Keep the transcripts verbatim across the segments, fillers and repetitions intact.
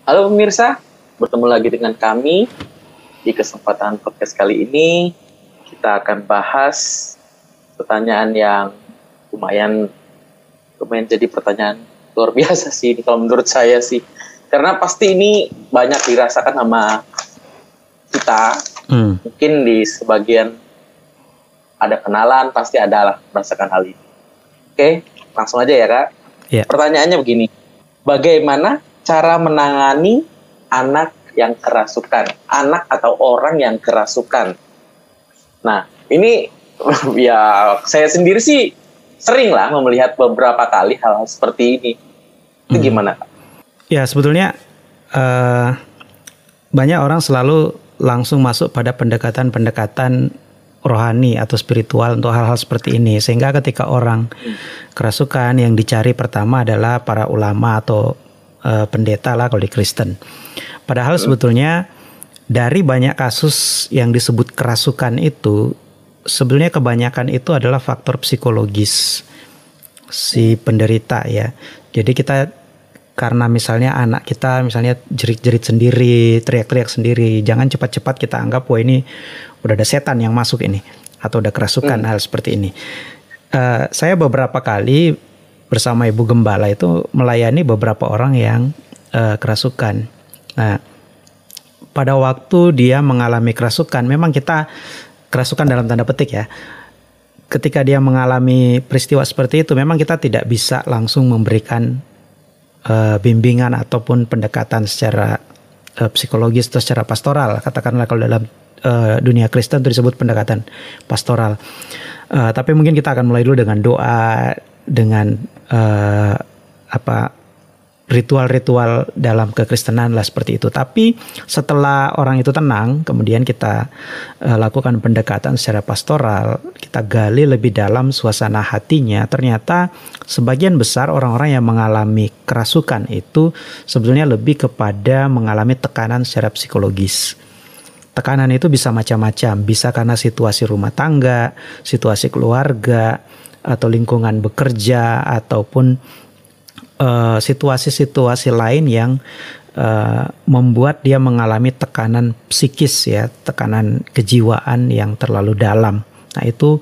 Halo pemirsa, bertemu lagi dengan kami. Di kesempatan podcast kali ini, kita akan bahas pertanyaan yang lumayan, lumayan jadi pertanyaan luar biasa sih, kalau menurut saya sih. Karena pasti ini banyak dirasakan sama kita. Hmm. Mungkin di sebagian ada kenalan, pasti ada lah merasakan hal ini. Oke, langsung aja ya Kak. Yeah. Pertanyaannya begini, bagaimana cara menangani anak yang kerasukan, anak atau orang yang kerasukan? Nah, ini ya saya sendiri sih sering lah melihat beberapa kali hal-hal seperti ini. Itu hmm. gimana, Kak? Ya, sebetulnya uh, banyak orang selalu langsung masuk pada pendekatan-pendekatan rohani atau spiritual untuk hal-hal seperti ini. Sehingga ketika orang kerasukan, yang dicari pertama adalah para ulama atau uh, pendeta lah kalau di Kristen. Padahal sebetulnya dari banyak kasus yang disebut kerasukan itu, sebenarnya kebanyakan itu adalah faktor psikologis si penderita ya. Jadi kita karena misalnya anak kita misalnya jerit-jerit sendiri, teriak-teriak sendiri, jangan cepat-cepat kita anggap wah ini udah ada setan yang masuk ini atau udah kerasukan hmm. hal seperti ini. Uh, saya beberapa kali bersama Ibu Gembala itu melayani beberapa orang yang uh, kerasukan. Nah, pada waktu dia mengalami kerasukan, memang kita kerasukan dalam tanda petik ya. Ketika dia mengalami peristiwa seperti itu, memang kita tidak bisa langsung memberikan uh, bimbingan ataupun pendekatan secara uh, psikologis atau secara pastoral. Katakanlah kalau dalam uh, dunia Kristen itu disebut pendekatan pastoral. Uh, tapi mungkin kita akan mulai dulu dengan doa, dengan uh, apa ritual-ritual dalam kekristenan lah seperti itu. Tapi setelah orang itu tenang, kemudian kita uh, lakukan pendekatan secara pastoral, kita gali lebih dalam suasana hatinya. Ternyata sebagian besar orang-orang yang mengalami kerasukan itu sebetulnya lebih kepada mengalami tekanan secara psikologis. Tekanan itu bisa macam-macam, bisa karena situasi rumah tangga, situasi keluarga, atau lingkungan bekerja, ataupun Uh, situasi-situasi lain yang uh, membuat dia mengalami tekanan psikis ya, tekanan kejiwaan yang terlalu dalam. Nah itu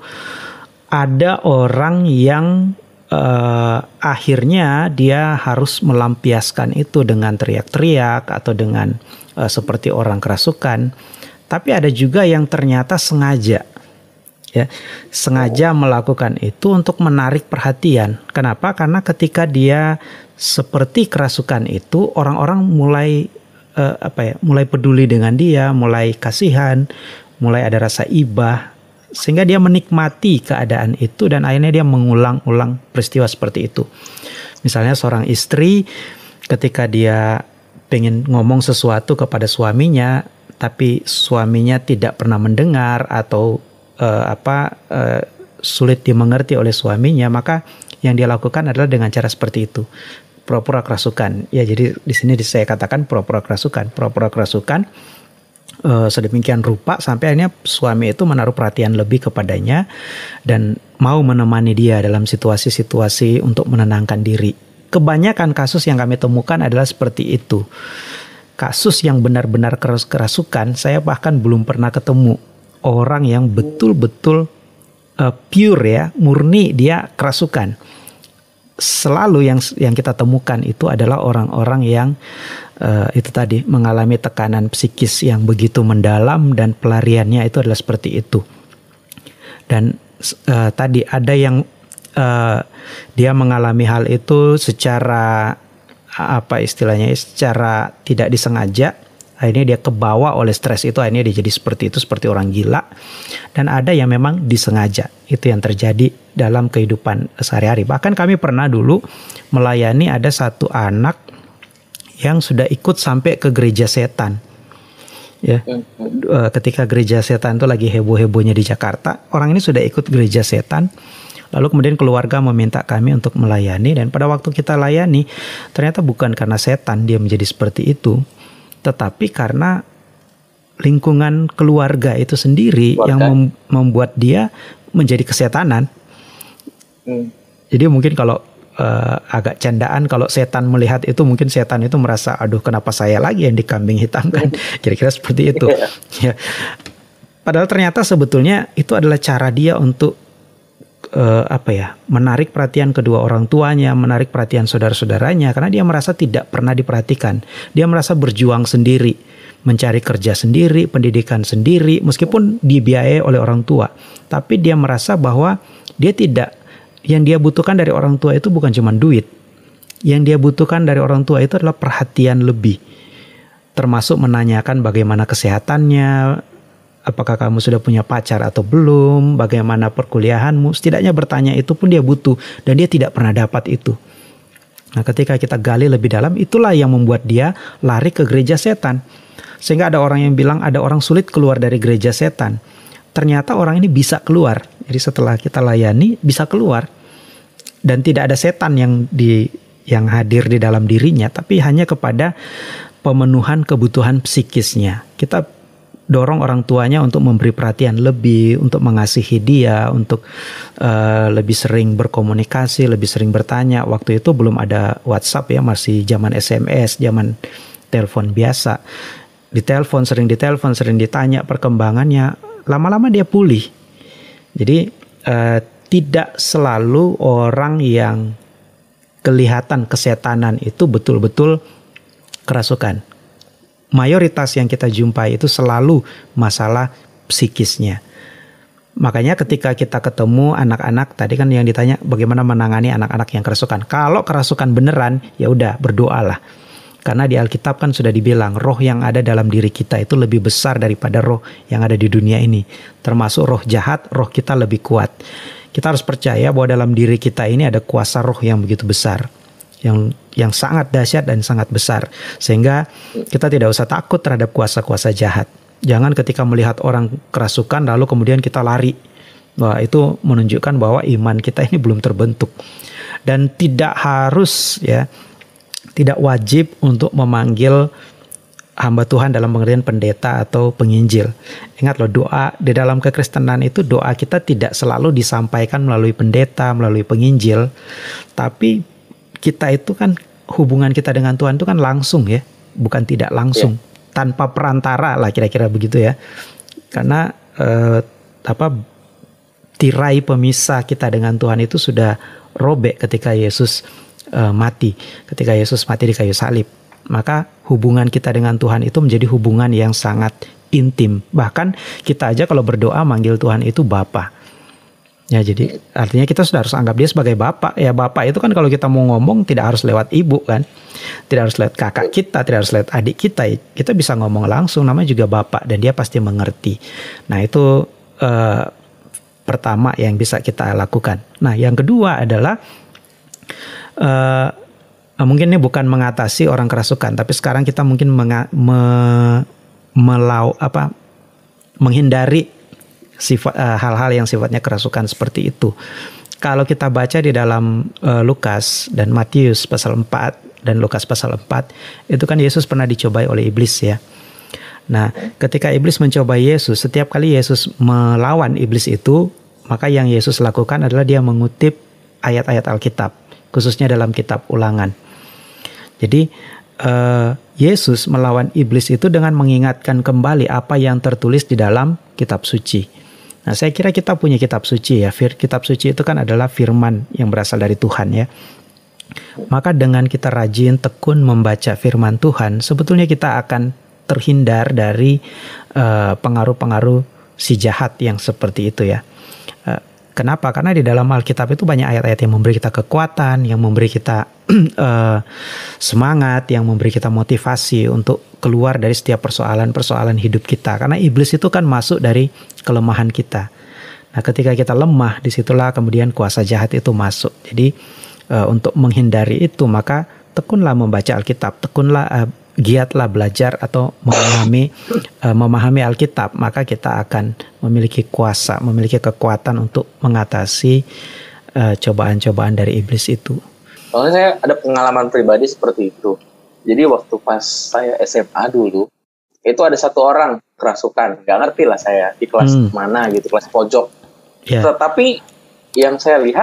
ada orang yang uh, akhirnya dia harus melampiaskan itu dengan teriak-teriak atau dengan uh, seperti orang kerasukan. Tapi ada juga yang ternyata sengaja ya, sengaja melakukan itu untuk menarik perhatian. Kenapa? Karena ketika dia seperti kerasukan itu, orang-orang mulai uh, apa ya, mulai peduli dengan dia, mulai kasihan, mulai ada rasa ibah, sehingga dia menikmati keadaan itu dan akhirnya dia mengulang-ulang peristiwa seperti itu. Misalnya seorang istri ketika dia pengen ngomong sesuatu kepada suaminya, tapi suaminya tidak pernah mendengar atau Uh, apa uh, sulit dimengerti oleh suaminya, maka yang dia lakukan adalah dengan cara seperti itu, pura-pura kerasukan. Ya, jadi di sini saya katakan pura-pura kerasukan, pura-pura kerasukan uh, sedemikian rupa sampai akhirnya suami itu menaruh perhatian lebih kepadanya dan mau menemani dia dalam situasi-situasi untuk menenangkan diri. Kebanyakan kasus yang kami temukan adalah seperti itu. Kasus yang benar-benar kerasukan, saya bahkan belum pernah ketemu orang yang betul-betul uh, pure ya, murni dia kerasukan. Selalu yang yang kita temukan itu adalah orang-orang yang uh, itu tadi mengalami tekanan psikis yang begitu mendalam dan pelariannya itu adalah seperti itu. Dan uh, tadi ada yang uh, dia mengalami hal itu secara apa istilahnya, secara tidak disengaja. Akhirnya dia kebawa oleh stres itu, akhirnya dia jadi seperti itu, seperti orang gila. Dan ada yang memang disengaja, itu yang terjadi dalam kehidupan sehari-hari. Bahkan kami pernah dulu melayani ada satu anak yang sudah ikut sampai ke gereja setan. Ya, ketika gereja setan itu lagi heboh-hebohnya di Jakarta, orang ini sudah ikut gereja setan. Lalu kemudian keluarga meminta kami untuk melayani, dan pada waktu kita layani ternyata bukan karena setan dia menjadi seperti itu, tetapi karena lingkungan keluarga itu sendiri Buat yang mem- membuat dia menjadi kesetanan. Hmm. Jadi mungkin kalau uh, agak candaan, kalau setan melihat itu mungkin setan itu merasa, aduh kenapa saya lagi yang dikambing hitamkan, kira-kira seperti itu. Ya. Padahal ternyata sebetulnya itu adalah cara dia untuk uh, apa ya, menarik perhatian kedua orang tuanya, menarik perhatian saudara-saudaranya, karena dia merasa tidak pernah diperhatikan. Dia merasa berjuang sendiri, mencari kerja sendiri, pendidikan sendiri, meskipun dibiayai oleh orang tua. Tapi dia merasa bahwa dia tidak, yang dia butuhkan dari orang tua itu bukan cuma duit. Yang dia butuhkan dari orang tua itu adalah perhatian lebih. Termasuk menanyakan bagaimana kesehatannya, apakah kamu sudah punya pacar atau belum, bagaimana perkuliahanmu. Setidaknya bertanya itu pun dia butuh, dan dia tidak pernah dapat itu. Nah, ketika kita gali lebih dalam, itulah yang membuat dia lari ke gereja setan. Sehingga ada orang yang bilang ada orang sulit keluar dari gereja setan. Ternyata orang ini bisa keluar. Jadi setelah kita layani, bisa keluar. Dan tidak ada setan yang di yang hadir di dalam dirinya, tapi hanya kepada pemenuhan kebutuhan psikisnya. Kita dorong orang tuanya untuk memberi perhatian lebih, untuk mengasihi dia, untuk uh, lebih sering berkomunikasi, lebih sering bertanya. Waktu itu belum ada WhatsApp ya, masih zaman S M S, zaman telepon biasa. Ditelepon, sering ditelepon, sering ditanya perkembangannya. Lama-lama dia pulih. Jadi uh, tidak selalu orang yang kelihatan kesetanan itu betul-betul kerasukan. Mayoritas yang kita jumpai itu selalu masalah psikisnya. Makanya ketika kita ketemu anak-anak, tadi kan yang ditanya bagaimana menangani anak-anak yang kerasukan. Kalau kerasukan beneran, ya udah berdoalah. Karena di Alkitab kan sudah dibilang roh yang ada dalam diri kita itu lebih besar daripada roh yang ada di dunia ini. Termasuk roh jahat, roh kita lebih kuat. Kita harus percaya bahwa dalam diri kita ini ada kuasa roh yang begitu besar. Yang yang sangat dahsyat dan sangat besar, sehingga kita tidak usah takut terhadap kuasa-kuasa jahat. Jangan ketika melihat orang kerasukan lalu kemudian kita lari. Wah, itu menunjukkan bahwa iman kita ini belum terbentuk. Dan tidak harus ya, tidak wajib untuk memanggil hamba Tuhan dalam pengertian pendeta atau penginjil. Ingat loh, doa di dalam kekristenan itu, doa kita tidak selalu disampaikan melalui pendeta, melalui penginjil, tapi kita itu kan hubungan kita dengan Tuhan itu kan langsung ya, bukan tidak langsung, yeah. Tanpa perantara lah kira-kira begitu ya. Karena eh, apa tirai pemisah kita dengan Tuhan itu sudah robek ketika Yesus eh, mati, ketika Yesus mati di kayu salib. Maka hubungan kita dengan Tuhan itu menjadi hubungan yang sangat intim. Bahkan kita aja kalau berdoa manggil Tuhan itu Bapa. Ya, jadi artinya kita sudah harus anggap dia sebagai bapak. Ya, bapak itu kan kalau kita mau ngomong tidak harus lewat ibu kan, tidak harus lewat kakak kita, tidak harus lewat adik kita. Kita bisa ngomong langsung, namanya juga bapak, dan dia pasti mengerti. Nah, itu eh, pertama yang bisa kita lakukan. Nah, yang kedua adalah eh, mungkin ini bukan mengatasi orang kerasukan, tapi sekarang kita mungkin menga- me- melau apa menghindari sifat uh, hal-hal yang sifatnya kerasukan seperti itu. Kalau kita baca di dalam uh, Lukas dan Matius pasal empat dan Lukas pasal empat, itu kan Yesus pernah dicobai oleh iblis ya. Nah, ketika iblis mencobai Yesus, setiap kali Yesus melawan iblis itu, maka yang Yesus lakukan adalah dia mengutip ayat-ayat Alkitab, khususnya dalam kitab Ulangan. Jadi uh, Yesus melawan iblis itu dengan mengingatkan kembali apa yang tertulis di dalam kitab suci. Nah, saya kira kita punya kitab suci ya. Kitab suci itu kan adalah firman yang berasal dari Tuhan ya. Maka dengan kita rajin tekun membaca firman Tuhan, sebetulnya kita akan terhindar dari uh, pengaruh-pengaruh si jahat yang seperti itu ya. Uh, kenapa? Karena di dalam Alkitab itu banyak ayat-ayat yang memberi kita kekuatan, yang memberi kita uh, semangat, yang memberi kita motivasi untuk keluar dari setiap persoalan-persoalan hidup kita. Karena iblis itu kan masuk dari kelemahan kita. Nah, ketika kita lemah, disitulah kemudian kuasa jahat itu masuk. Jadi uh, untuk menghindari itu, maka tekunlah membaca Alkitab, tekunlah uh, giatlah belajar atau memahami uh, memahami Alkitab, maka kita akan memiliki kuasa, memiliki kekuatan untuk mengatasi uh, cobaan-cobaan dari iblis itu. Soalnya saya ada pengalaman pribadi seperti itu. Jadi waktu pas saya S M A dulu, itu ada satu orang kerasukan, nggak ngerti lah saya di kelas hmm. mana gitu, kelas pojok. Yeah. Tetapi yang saya lihat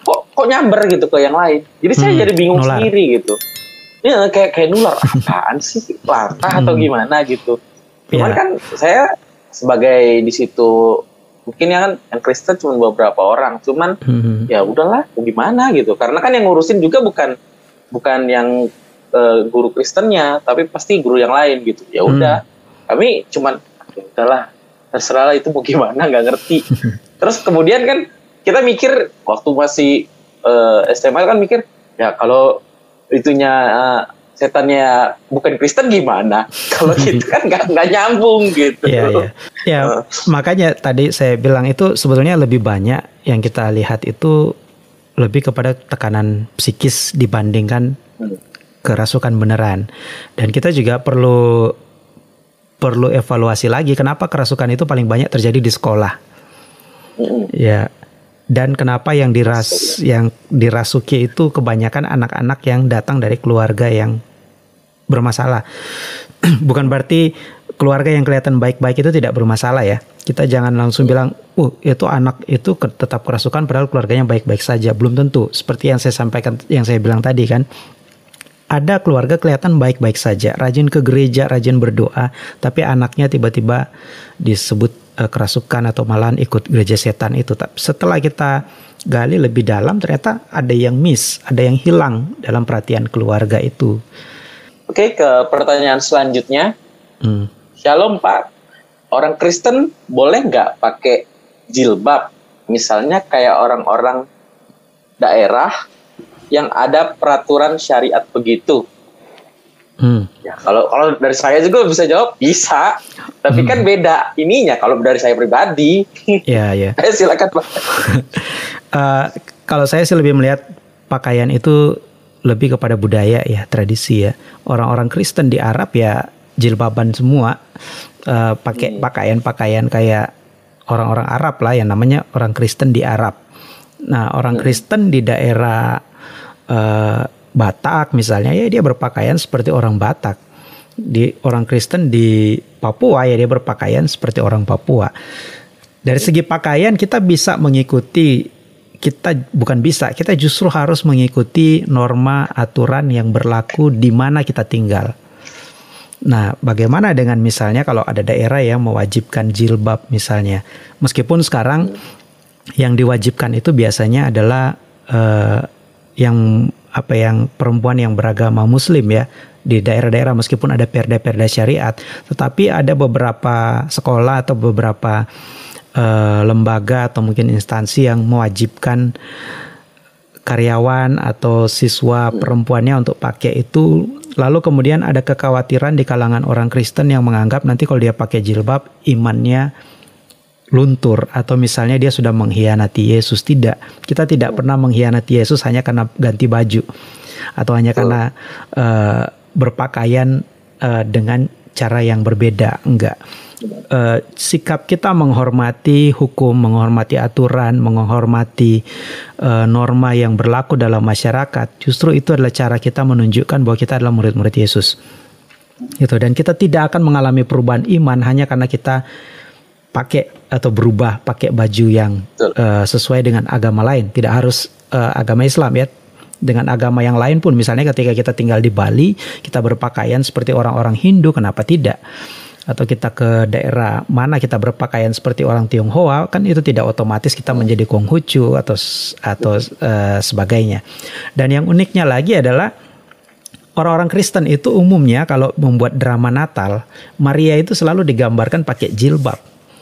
kok kok nyamber gitu ke yang lain. Jadi saya Hmm, jadi bingung nular. sendiri gitu. Ya kayak kayak nular apaan sih, latah atau Hmm. gimana gitu. Cuman Ya. kan saya sebagai di situ mungkin ya kan yang Kristen cuma beberapa orang, cuman Hmm. ya udahlah mau gimana gitu. Karena kan yang ngurusin juga bukan bukan yang eh, guru Kristennya, tapi pasti guru yang lain gitu. Ya udah, kami cuman ya udahlah terserah lah itu mau gimana nggak ngerti. Terus kemudian kan kita mikir waktu masih eh, S M A kan mikir ya kalau itunya eh, setannya bukan Kristen gimana? Kalau gitu kan nggak nggak nyambung gitu. Iya, iya. Ya, makanya tadi saya bilang itu sebetulnya lebih banyak yang kita lihat itu lebih kepada tekanan psikis dibandingkan Hmm. kerasukan beneran. Dan kita juga perlu perlu evaluasi lagi kenapa kerasukan itu paling banyak terjadi di sekolah. Hmm. Ya. Dan kenapa yang diras yang dirasuki itu kebanyakan anak-anak yang datang dari keluarga yang bermasalah. Bukan berarti keluarga yang kelihatan baik-baik itu tidak bermasalah ya. Kita jangan langsung bilang, "Uh, itu anak itu ke- tetap kerasukan padahal keluarganya baik-baik saja." Belum tentu. Seperti yang saya sampaikan, yang saya bilang tadi kan. Ada keluarga kelihatan baik-baik saja, rajin ke gereja, rajin berdoa, tapi anaknya tiba-tiba disebut uh, kerasukan atau malahan ikut gereja setan itu. Tapi setelah kita gali lebih dalam, ternyata ada yang miss, ada yang hilang dalam perhatian keluarga itu. Oke, ke pertanyaan selanjutnya. Hmm. Shalom Pak, orang Kristen boleh nggak pakai jilbab? Misalnya kayak orang-orang daerah yang ada peraturan syariat begitu. Hmm. Ya, kalau kalau dari saya juga bisa jawab bisa, tapi Hmm. kan beda ininya kalau dari saya pribadi. Ya, ya. Ayo silakan Pak. Uh, kalau saya sih lebih melihat pakaian itu lebih kepada budaya ya, tradisi ya. Orang-orang Kristen di Arab ya jilbaban semua, uh, pakai Hmm. pakaian-pakaian kayak orang-orang Arab lah, yang namanya orang Kristen di Arab. Nah, orang Hmm. Kristen di daerah uh, Batak misalnya ya dia berpakaian seperti orang Batak. Di orang Kristen di Papua ya dia berpakaian seperti orang Papua. Dari segi pakaian kita bisa mengikuti, kita bukan bisa, kita justru harus mengikuti norma aturan yang berlaku di mana kita tinggal. Nah, bagaimana dengan misalnya kalau ada daerah yang mewajibkan jilbab misalnya, meskipun sekarang yang diwajibkan itu biasanya adalah uh, yang apa yang perempuan yang beragama Muslim ya di daerah-daerah, meskipun ada perda-perda syariat, tetapi ada beberapa sekolah atau beberapa uh, lembaga atau mungkin instansi yang mewajibkan karyawan atau siswa perempuannya untuk pakai itu. Lalu kemudian ada kekhawatiran di kalangan orang Kristen yang menganggap nanti kalau dia pakai jilbab imannya luntur atau misalnya dia sudah mengkhianati Yesus. Tidak, kita tidak pernah mengkhianati Yesus hanya karena ganti baju atau hanya karena uh, berpakaian uh, dengan cara yang berbeda. Enggak. Uh, sikap kita menghormati hukum, menghormati aturan, menghormati uh, norma yang berlaku dalam masyarakat, justru itu adalah cara kita menunjukkan bahwa kita adalah murid-murid Yesus. Gitu. Dan kita tidak akan mengalami perubahan iman hanya karena kita pakai atau berubah pakai baju yang uh, sesuai dengan agama lain. Tidak harus uh, agama Islam ya. Dengan agama yang lain pun, misalnya ketika kita tinggal di Bali, kita berpakaian seperti orang-orang Hindu, kenapa tidak? Atau kita ke daerah mana kita berpakaian seperti orang Tionghoa, kan itu tidak otomatis kita menjadi Konghucu atau atau uh, sebagainya. Dan yang uniknya lagi adalah orang-orang Kristen itu umumnya kalau membuat drama Natal, Maria itu selalu digambarkan pakai jilbab.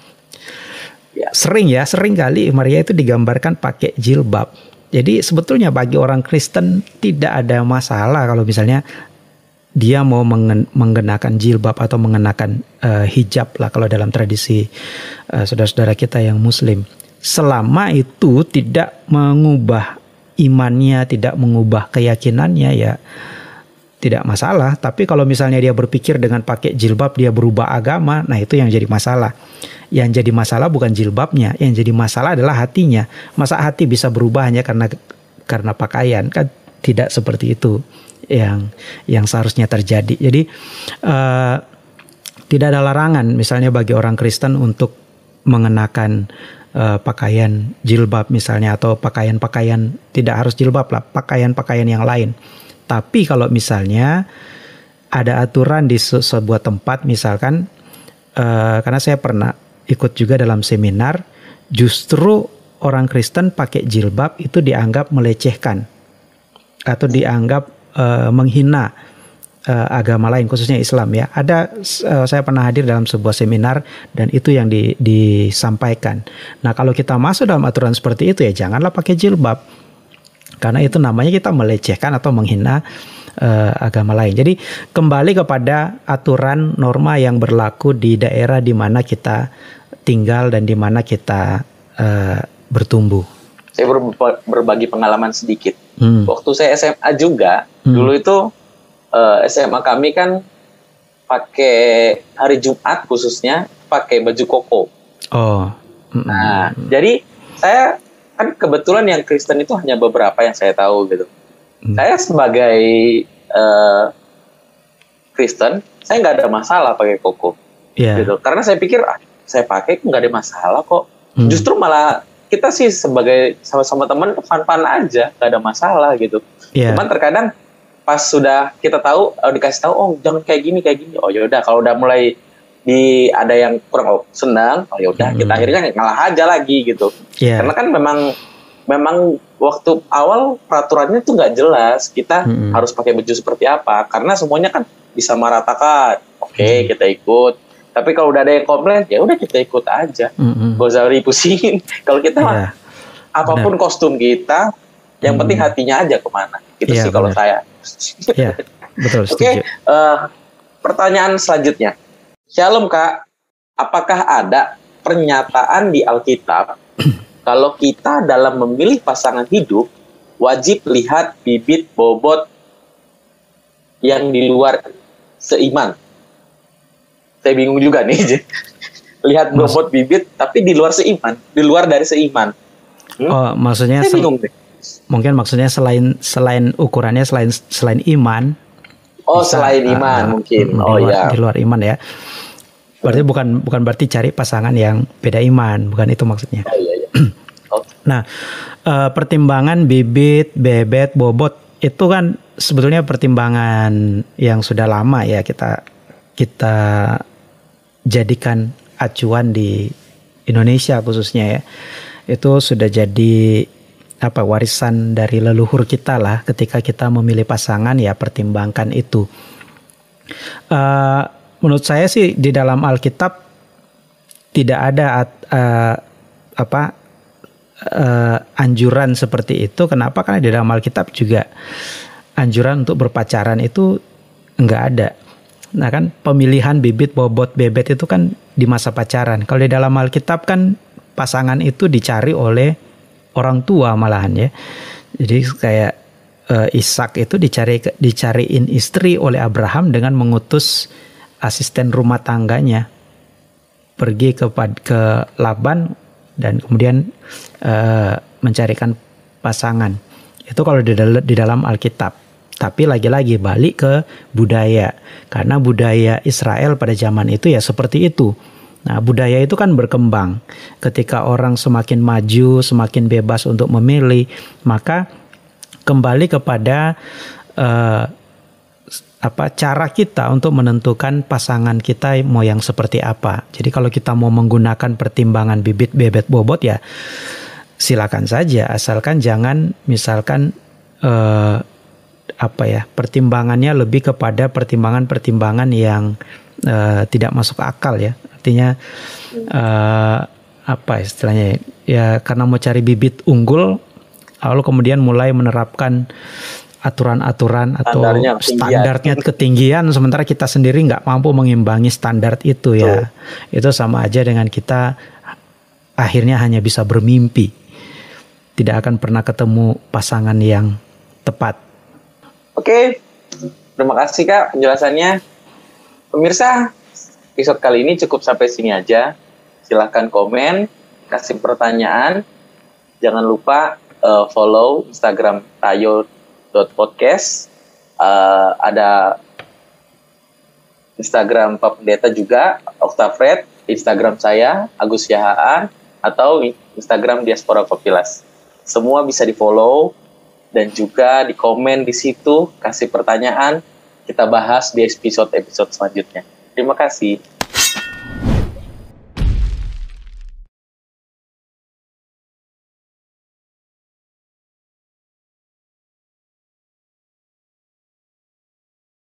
Sering ya, sering kali Maria itu digambarkan pakai jilbab. Jadi sebetulnya bagi orang Kristen tidak ada masalah kalau misalnya dia mau mengen- mengenakan jilbab atau mengenakan uh, hijab lah kalau dalam tradisi uh, saudara-saudara kita yang Muslim. Selama itu tidak mengubah imannya, tidak mengubah keyakinannya ya tidak masalah. Tapi kalau misalnya dia berpikir dengan pakai jilbab dia berubah agama, nah itu yang jadi masalah. Yang jadi masalah bukan jilbabnya, yang jadi masalah adalah hatinya. Masa hati bisa berubah hanya karena karena pakaian? Kan tidak seperti itu yang yang seharusnya terjadi. Jadi uh, tidak ada larangan misalnya bagi orang Kristen untuk mengenakan uh, pakaian jilbab misalnya, atau pakaian-pakaian tidak harus jilbab lah, pakaian-pakaian yang lain. Tapi kalau misalnya ada aturan di se- sebuah tempat misalkan, uh, karena saya pernah ikut juga dalam seminar, justru orang Kristen pakai jilbab itu dianggap melecehkan atau dianggap uh, menghina uh, agama lain, khususnya Islam ya. Ada uh, saya pernah hadir dalam sebuah seminar dan itu yang di, disampaikan. Nah, kalau kita masuk dalam aturan seperti itu ya janganlah pakai jilbab, karena itu namanya kita melecehkan atau menghina uh, agama lain. Jadi kembali kepada aturan norma yang berlaku di daerah di mana kita tinggal dan di mana kita uh, bertumbuh. Saya ber- berbagi pengalaman sedikit. Hmm. Waktu saya S M A juga, hmm. dulu itu uh, S M A kami kan pakai hari Jumat khususnya pakai baju koko. Oh. Hmm. Nah, hmm. jadi saya kan kebetulan yang Kristen itu hanya beberapa yang saya tahu gitu. Hmm. Saya sebagai uh, Kristen, saya nggak ada masalah pakai koko, yeah. gitu. Karena saya pikir ah, saya pakai nggak ada masalah kok. Hmm. Justru malah kita sih sebagai sama-sama teman fun-fun aja, nggak ada masalah gitu. Yeah. Cuman terkadang pas sudah kita tahu, oh, dikasih tahu, oh jangan kayak gini kayak gini. Oh yaudah, kalau udah mulai di ada yang kurang senang, oh yaudah, mm-hmm. kita akhirnya ngalah aja lagi gitu. Yeah. Karena kan memang memang waktu awal peraturannya tuh nggak jelas, kita mm-hmm. harus pakai baju seperti apa. Karena semuanya kan disamaratakan. Oke, okay, mm-hmm. kita ikut. Tapi kalau udah ada yang komplain, ya udah kita ikut aja. Mm-hmm. Gak usah dipusingin. Kalau kita yeah. apapun benar. Kostum kita, yang mm-hmm. penting hatinya aja kemana. Gitu yeah, sih kalau saya. Iya, yeah, betul. Oke, okay, uh, pertanyaan selanjutnya. Shalom Kak, apakah ada pernyataan di Alkitab kalau kita dalam memilih pasangan hidup wajib lihat bibit bobot yang di luar seiman? Saya bingung juga nih. Lihat bobot bibit tapi di luar seiman, di luar dari seiman. Hmm? Oh, maksudnya saya bingung deh. Mungkin maksudnya selain selain ukurannya selain selain iman. Oh, bisa, selain iman uh, mungkin. Di oh luar, ya. Di luar iman ya. Berarti hmm. bukan bukan berarti cari pasangan yang beda iman, bukan itu maksudnya. Oh, iya, iya. Okay. Nah, uh, pertimbangan bibit, bebet, bobot itu kan sebetulnya pertimbangan yang sudah lama ya kita kita jadikan acuan di Indonesia khususnya ya. Itu sudah jadi apa warisan dari leluhur kita lah, ketika kita memilih pasangan ya pertimbangkan itu. Uh, menurut saya sih di dalam Alkitab tidak ada uh, apa uh, anjuran seperti itu. Kenapa? Karena di dalam Alkitab juga anjuran untuk berpacaran itu enggak ada. Nah kan pemilihan bibit bobot bebet itu kan di masa pacaran. Kalau di dalam Alkitab kan pasangan itu dicari oleh orang tua malahan ya. Jadi kayak uh, Ishak itu dicari dicariin istri oleh Abraham dengan mengutus asisten rumah tangganya pergi ke ke Laban dan kemudian uh, mencarikan pasangan. Itu kalau di, dal- di dalam Alkitab. Tapi lagi-lagi balik ke budaya. Karena budaya Israel pada zaman itu ya seperti itu. Nah, budaya itu kan berkembang. Ketika orang semakin maju, semakin bebas untuk memilih, maka kembali kepada uh, apa cara kita untuk menentukan pasangan kita mau yang seperti apa. Jadi kalau kita mau menggunakan pertimbangan bibit, bebet, bobot ya silakan saja, asalkan jangan misalkan uh, apa ya pertimbangannya lebih kepada pertimbangan-pertimbangan yang uh, tidak masuk akal ya. Artinya uh, apa istilahnya ya, karena mau cari bibit unggul lalu kemudian mulai menerapkan aturan-aturan atau standarnya ketinggian, standarnya ketinggian sementara kita sendiri nggak mampu mengimbangi standar itu ya. Tuh. Itu sama aja dengan kita akhirnya hanya bisa bermimpi, tidak akan pernah ketemu pasangan yang tepat. Oke, terima kasih Kak penjelasannya. Pemirsa, episode kali ini cukup sampai sini aja. Silahkan komen, kasih pertanyaan. Jangan lupa uh, follow Instagram tayo dot podcast. Uh, ada Instagram Pak Pendeta juga, Oktafred. Instagram saya, Agus Yahaan. atau Instagram Diaspora Kopilas. Semua bisa di-follow dan juga di komen di situ, kasih pertanyaan, kita bahas di episode-episode selanjutnya. Terima kasih.